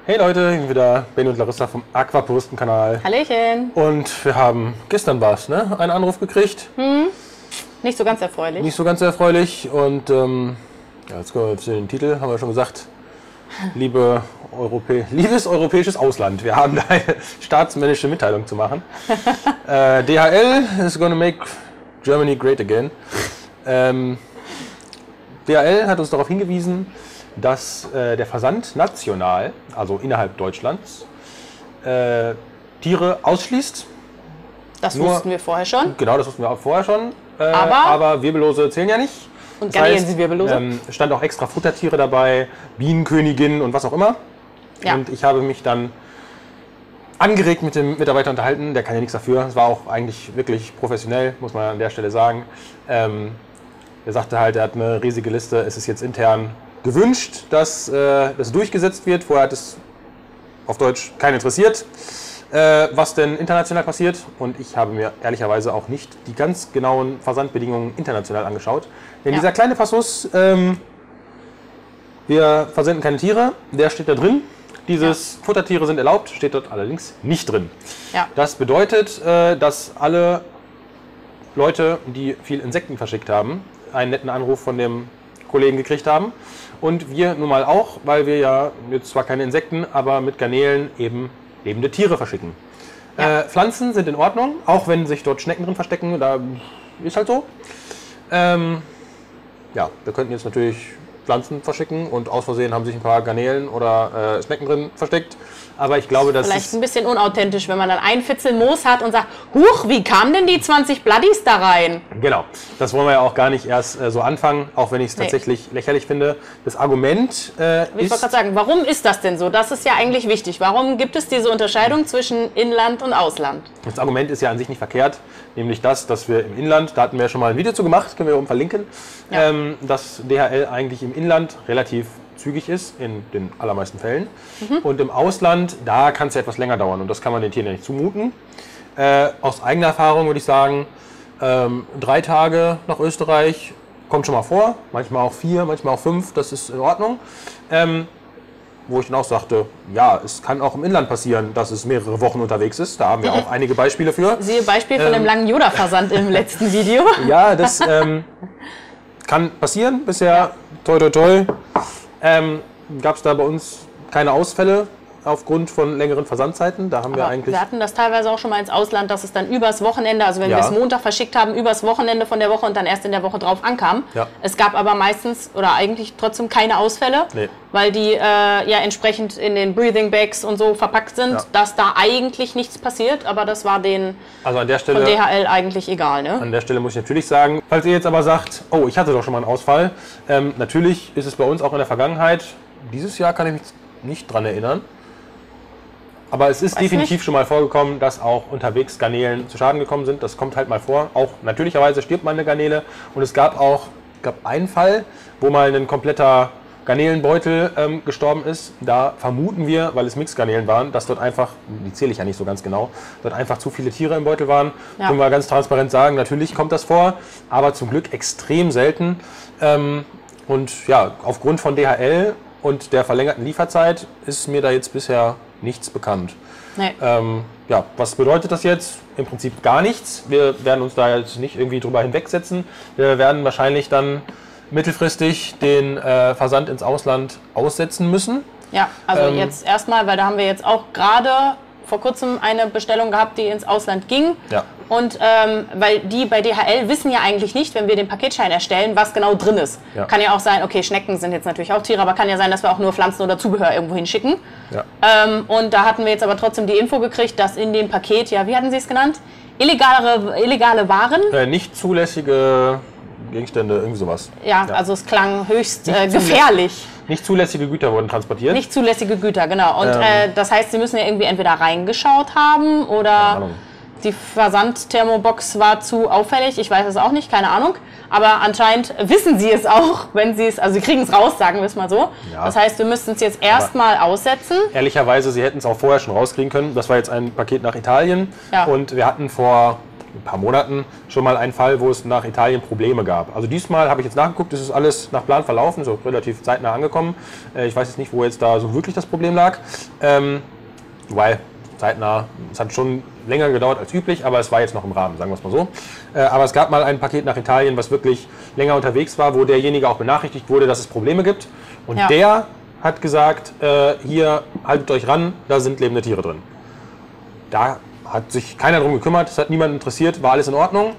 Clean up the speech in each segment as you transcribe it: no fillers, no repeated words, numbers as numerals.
Hey Leute, hier wieder Ben und Larissa vom Aquapuristen-Kanal. Hallöchen. Und wir haben gestern einen Anruf gekriegt. Nicht so ganz erfreulich. Nicht so ganz erfreulich. Und jetzt kommen wir zu den Titel, haben wir schon gesagt. Liebes europäisches Ausland. Wir haben da eine staatsmännische Mitteilung zu machen. DHL is gonna make Germany great again. DHL hat uns darauf hingewiesen, dass der Versand national, also innerhalb Deutschlands, Tiere ausschließt. Das wussten wir vorher schon. Genau, das wussten wir auch vorher schon. Aber Wirbellose zählen ja nicht. Und Garnelen sind Wirbellose. Stand auch extra Futtertiere dabei, Bienenkönigin und was auch immer. Ja. Und ich habe mich dann angeregt mit dem Mitarbeiter unterhalten. Der kann ja nichts dafür. Es war auch eigentlich wirklich professionell, muss man an der Stelle sagen. Er sagte halt, er hat eine riesige Liste. Es ist jetzt intern gewünscht, dass das durchgesetzt wird. Vorher hat es auf Deutsch keinen interessiert, was denn international passiert. Und ich habe mir ehrlicherweise auch nicht die ganz genauen Versandbedingungen international angeschaut. Denn dieser kleine Passus, wir versenden keine Tiere, der steht da drin. Futtertiere sind erlaubt, steht dort allerdings nicht drin. Ja. Das bedeutet, dass alle Leute, die viel Insekten verschickt haben, einen netten Anruf von dem Kollegen gekriegt haben. Und wir nun mal auch, weil wir ja jetzt zwar keine Insekten, aber mit Garnelen eben lebende Tiere verschicken. Ja. Pflanzen sind in Ordnung, auch wenn sich dort Schnecken drin verstecken, da ist halt so. Ja, wir könnten jetzt natürlich Pflanzen verschicken und aus Versehen haben sich ein paar Garnelen oder Schnecken drin versteckt. Aber ich glaube, das vielleicht ein bisschen unauthentisch, wenn man dann ein Fitzel Moos hat und sagt, huch, wie kamen denn die 20 Bloodies da rein? Genau, das wollen wir ja auch gar nicht erst so anfangen, auch wenn ich es tatsächlich lächerlich finde. Das Argument ist... Ich wollte gerade sagen, warum ist das denn so? Das ist ja eigentlich wichtig. Warum gibt es diese Unterscheidung zwischen Inland und Ausland? Das Argument ist ja an sich nicht verkehrt, nämlich das, dass wir im Inland, da hatten wir ja schon mal ein Video zu gemacht, können wir oben verlinken, dass DHL eigentlich im Inland relativ zügig ist, in den allermeisten Fällen. Und im Ausland, da kann es ja etwas länger dauern und das kann man den Tieren ja nicht zumuten. Aus eigener Erfahrung würde ich sagen, 3 Tage nach Österreich kommt schon mal vor, manchmal auch 4, manchmal auch 5, das ist in Ordnung. Wo ich dann auch sagte, ja, es kann auch im Inland passieren, dass es mehrere Wochen unterwegs ist. Da haben wir auch einige Beispiele für. Siehe Beispiel von dem langen Yoda-Versand im letzten Video. Ja, das kann passieren. Bisher, toi toi toi, gab es da bei uns keine Ausfälle aufgrund von längeren Versandzeiten. Da haben wir eigentlich... Wir hatten das teilweise auch schon mal ins Ausland, dass es dann übers Wochenende, also wenn wir es Montag verschickt haben, übers Wochenende von der Woche und dann erst in der Woche drauf ankam. Ja. Es gab aber meistens oder eigentlich trotzdem keine Ausfälle, weil die ja entsprechend in den Breathing Bags und so verpackt sind, dass da eigentlich nichts passiert, aber das war denen also an der Stelle, von DHL eigentlich egal. Ne? An der Stelle muss ich natürlich sagen, falls ihr jetzt aber sagt, oh, ich hatte doch schon mal einen Ausfall, natürlich ist es bei uns auch in der Vergangenheit, dieses Jahr kann ich mich nicht dran erinnern, aber es ist definitiv schon mal vorgekommen, dass auch unterwegs Garnelen zu Schaden gekommen sind. Das kommt halt mal vor. Auch natürlicherweise stirbt mal eine Garnele. Und es gab einen Fall, wo mal ein kompletter Garnelenbeutel gestorben ist. Da vermuten wir, weil es Mixgarnelen waren, dass dort einfach, die zähle ich ja nicht so ganz genau, dort einfach zu viele Tiere im Beutel waren. Ja. Können wir ganz transparent sagen, natürlich kommt das vor, aber zum Glück extrem selten. Und ja, aufgrund von DHL und der verlängerten Lieferzeit ist mir da jetzt bisher nichts bekannt. Nee. Ja, was bedeutet das jetzt? Im Prinzip gar nichts. Wir werden uns da jetzt nicht irgendwie drüber hinwegsetzen. Wir werden wahrscheinlich dann mittelfristig den Versand ins Ausland aussetzen müssen. Ja, also jetzt erstmal, weil da haben wir jetzt auch gerade vor kurzem eine Bestellung gehabt, die ins Ausland ging. Ja. Und weil die bei DHL wissen ja eigentlich nicht, wenn wir den Paketschein erstellen, was genau drin ist. Ja. Kann ja auch sein, okay, Schnecken sind jetzt natürlich auch Tiere, aber kann ja sein, dass wir auch nur Pflanzen oder Zubehör irgendwo hinschicken. Ja. Und da hatten wir jetzt aber trotzdem die Info gekriegt, dass in dem Paket, ja, wie hatten Sie es genannt? Illegale Waren? Nicht zulässige Gegenstände, irgendwie sowas. Ja, also es klang höchst gefährlich. Nicht zulässige Güter wurden transportiert. Nicht zulässige Güter, genau. Und das heißt, Sie müssen ja irgendwie entweder reingeschaut haben oder die Versandthermobox war zu auffällig. Ich weiß es auch nicht, keine Ahnung. Aber anscheinend wissen Sie es auch, wenn Sie es, also Sie kriegen es raus, sagen wir es mal so. Ja. Das heißt, wir müssten es jetzt erstmal aussetzen. Ehrlicherweise, Sie hätten es auch vorher schon rauskriegen können. Das war jetzt ein Paket nach Italien. Ja. Und wir hatten vor ein paar Monaten schon mal einen Fall, wo es nach Italien Probleme gab. Also diesmal habe ich jetzt nachgeguckt, es ist alles nach Plan verlaufen, so relativ zeitnah angekommen. Ich weiß jetzt nicht, wo jetzt da so wirklich das Problem lag. Weil zeitnah, es hat schon länger gedauert als üblich, aber es war jetzt noch im Rahmen, sagen wir es mal so. Aber es gab mal ein Paket nach Italien, was wirklich länger unterwegs war, wo derjenige auch benachrichtigt wurde, dass es Probleme gibt. Und der hat gesagt, hier, haltet euch ran, da sind lebende Tiere drin. Da hat sich keiner drum gekümmert, es hat niemand interessiert, war alles in Ordnung.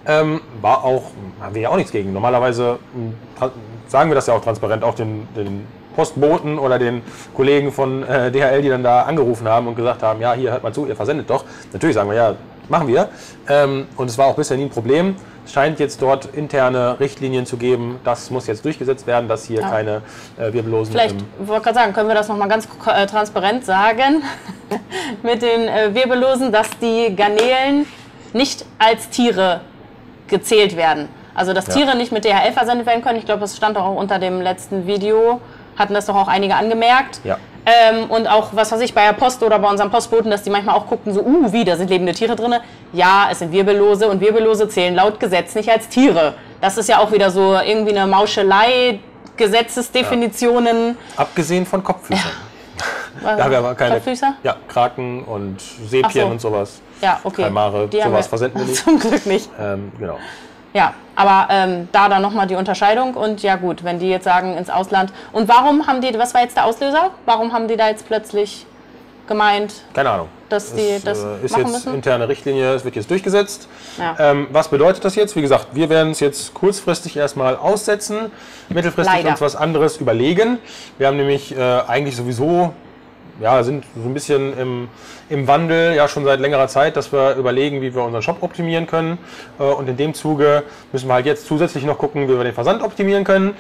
War auch, haben wir ja auch nichts gegen. Normalerweise sagen wir das ja auch transparent, auch den Postboten oder den Kollegen von DHL, die dann da angerufen haben und gesagt haben, ja, hier, hört mal zu, ihr versendet doch. Natürlich sagen wir, ja, machen wir. Und es war auch bisher nie ein Problem. Es scheint jetzt dort interne Richtlinien zu geben, das muss jetzt durchgesetzt werden, dass hier keine Wirbellosen... Vielleicht, wollte gerade sagen, können wir das nochmal ganz transparent sagen, mit den Wirbellosen, dass die Garnelen nicht als Tiere gezählt werden. Also, dass Tiere nicht mit DHL versendet werden können. Ich glaube, das stand auch unter dem letzten Video. Hatten das doch auch einige angemerkt. Ja. Und auch, was weiß ich, bei der Post oder bei unserem Postboten, dass die manchmal auch guckten, so, wie, da sind lebende Tiere drin. Ja, es sind Wirbellose und Wirbellose zählen laut Gesetz nicht als Tiere. Das ist ja auch wieder so irgendwie eine Mauschelei, Gesetzesdefinitionen. Ja. Abgesehen von Kopffüßern. Ja. Da haben wir aber keine Kopffüßer? Ja, Kraken und Sepien und sowas. Ja, okay. Kalmare, sowas versenden wir nicht. Zum Glück nicht. Genau. Ja, aber da dann nochmal die Unterscheidung und ja gut, wenn die jetzt sagen ins Ausland. Und warum haben die, was war jetzt der Auslöser? Warum haben die da jetzt plötzlich gemeint, keine Ahnung, dass die das ist machen jetzt müssen? Interne Richtlinie, es wird jetzt durchgesetzt. Ja. Was bedeutet das jetzt? Wie gesagt, wir werden es jetzt kurzfristig erstmal aussetzen, mittelfristig uns was anderes überlegen. Wir haben nämlich eigentlich sowieso, sind so ein bisschen im Wandel, ja schon seit längerer Zeit, dass wir überlegen, wie wir unseren Shop optimieren können. Und in dem Zuge müssen wir halt jetzt zusätzlich noch gucken, wie wir den Versand optimieren können.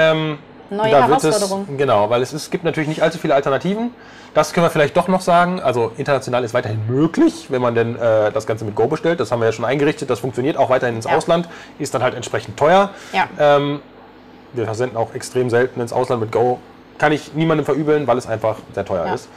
Neue Herausforderung. Genau, weil es gibt natürlich nicht allzu viele Alternativen. Das können wir vielleicht doch noch sagen. Also international ist weiterhin möglich, wenn man denn das Ganze mit Go bestellt. Das haben wir ja schon eingerichtet. Das funktioniert auch weiterhin ins Ausland. Ist dann halt entsprechend teuer. Ja. Wir versenden auch extrem selten ins Ausland mit Go. Kann ich niemandem verübeln, weil es einfach sehr teuer ist.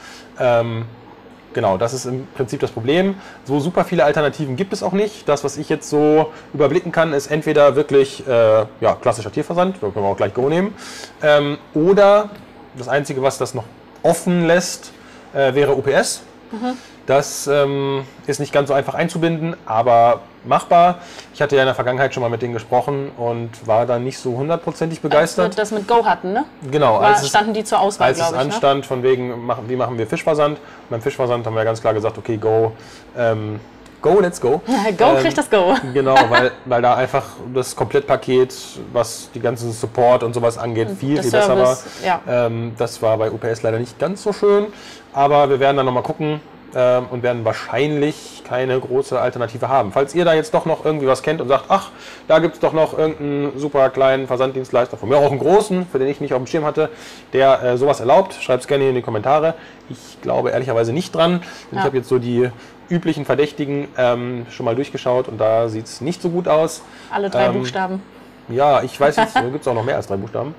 Genau, das ist im Prinzip das Problem. So super viele Alternativen gibt es auch nicht. Das, was ich jetzt so überblicken kann, ist entweder wirklich klassischer Tierversand, da können wir auch gleich Go nehmen, oder das Einzige, was das noch offen lässt, wäre UPS. Das ist nicht ganz so einfach einzubinden, aber machbar. Ich hatte ja in der Vergangenheit schon mal mit denen gesprochen und war da nicht so hundertprozentig begeistert. Als wir das mit Go hatten, ne? Genau. Standen die zur Auswahl, glaube ich. Als es anstand, von wegen, wie machen wir Fischversand? Und beim Fischversand haben wir ganz klar gesagt, okay, Go, let's go. Go kriegt das Go. Genau, weil da einfach das Komplettpaket, was die ganzen Support und sowas angeht, viel besser war. Ja. Das war bei UPS leider nicht ganz so schön, aber wir werden dann nochmal gucken und werden wahrscheinlich keine große Alternative haben. Falls ihr da jetzt doch noch irgendwie was kennt und sagt, ach, da gibt es doch noch irgendeinen super kleinen Versanddienstleister, von mir auch einen großen, für den ich nicht auf dem Schirm hatte, der sowas erlaubt, schreibt es gerne in die Kommentare. Ich glaube ehrlicherweise nicht dran. Ich habe jetzt so die üblichen Verdächtigen schon mal durchgeschaut und da sieht es nicht so gut aus. Alle 3 Buchstaben. Ja, ich weiß jetzt, gibt es auch noch mehr als 3 Buchstaben.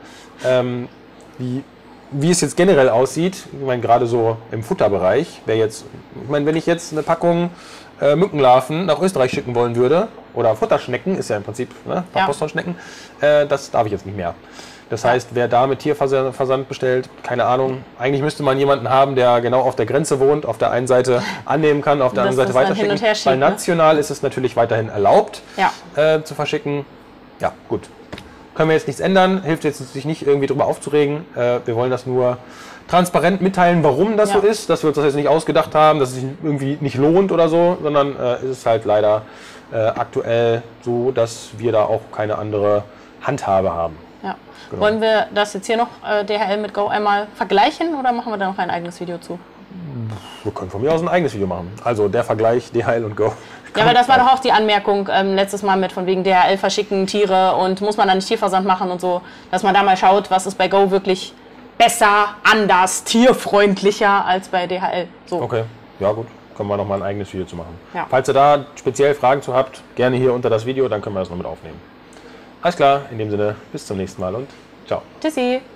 Wie es jetzt generell aussieht, ich meine, gerade so im Futterbereich, wenn ich jetzt eine Packung Mückenlarven nach Österreich schicken wollen würde, oder Futterschnecken, ist ja im Prinzip Posttonschnecken, das darf ich jetzt nicht mehr. Das heißt, wer da mit Tierversand bestellt, keine Ahnung, eigentlich müsste man jemanden haben, der genau auf der Grenze wohnt, auf der einen Seite annehmen kann, auf der anderen Seite weiterschicken. Weil national ist es natürlich weiterhin erlaubt, zu verschicken. Ja, gut. Können wir jetzt nichts ändern, hilft jetzt sich nicht irgendwie drüber aufzuregen. Wir wollen das nur transparent mitteilen, warum das so ist, dass wir uns das jetzt nicht ausgedacht haben, dass es sich irgendwie nicht lohnt oder so, sondern ist es halt leider aktuell so, dass wir da auch keine andere Handhabe haben. Ja. Genau. Wollen wir das jetzt hier noch DHL mit Go einmal vergleichen oder machen wir da noch ein eigenes Video zu? Wir können von mir aus ein eigenes Video machen. Also der Vergleich DHL und Go. Ja, weil das war doch auch die Anmerkung letztes Mal mit von wegen DHL verschicken Tiere und muss man dann nicht Tierversand machen und so, dass man da mal schaut, was ist bei Go wirklich besser, anders, tierfreundlicher als bei DHL. So. Okay, ja gut, können wir noch mal ein eigenes Video zu machen. Ja. Falls ihr da speziell Fragen zu habt, gerne hier unter das Video, dann können wir das noch mit aufnehmen. Alles klar, in dem Sinne, bis zum nächsten Mal und ciao. Tschüssi.